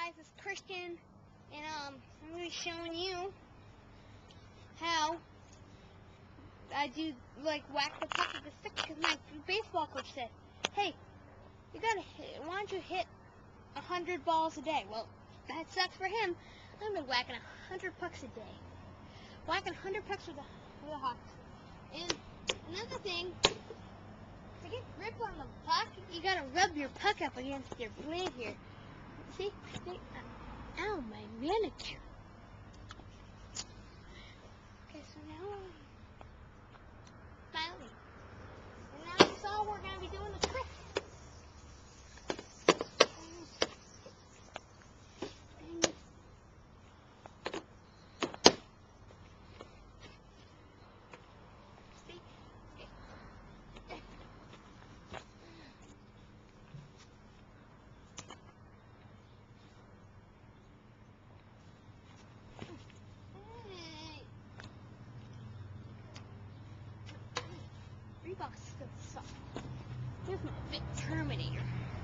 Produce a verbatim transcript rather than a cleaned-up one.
guys, it's Christian, and um, I'm going to be showing you how I do, like, whack the puck with the stick, because my baseball coach said, hey, you gotta hit, why don't you hit a hundred balls a day? Well, that sucks for him. I'm going to be whacking a hundred pucks a day. Whacking a hundred pucks with a, with a hockey stick. And another thing, to get grip on the puck, you gotta rub your puck up against your blade here. See? See? Ow, my manicure. Okay, so now I'm smiling. And now that's all we're gonna be doing the trick. Reebok still suck. Here's my big Terminator.